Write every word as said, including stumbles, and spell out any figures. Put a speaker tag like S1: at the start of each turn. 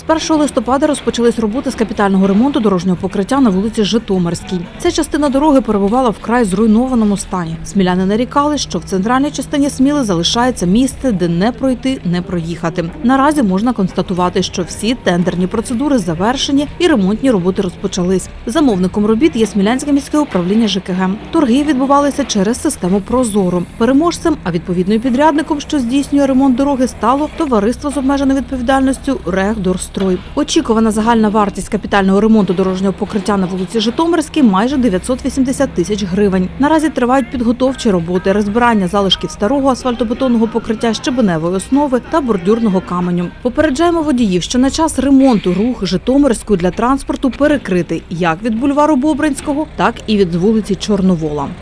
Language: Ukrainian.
S1: першого листопада розпочались роботи з капітального ремонту дорожнього покриття на вулиці Житомирській. Ця частина дороги перебувала в вкрай зруйнованому стані. Сміляни нарікали, що в центральній частині Сміли залишається місце, де не пройти, не проїхати. Наразі можна констатувати, що всі тендерні процедури завершені і ремонтні роботи розпочались. Замовником робіт є Смілянське міське управління ЖКГ. Торги відбувалися через систему «Прозоро». Переможцем, а відповідно і підрядником, що здійснює ремонт дороги, стало товариство з обмеженою відповідальністю «Регдорстрой». Очікувана загальна вартість капітального ремонту дорожнього покриття на вулиці Житомирській – майже дев'ятсот вісімдесят тисяч гривень. Наразі тривають підготовчі роботи, розбирання залишків старого асфальтобетонного покриття, щебеневої основи та бордюрного каменю. Попереджаємо водіїв, що на час ремонту рух Житомирською для транспорту перекритий як від бульвару Бобринського, так і від вулиці Чорновола.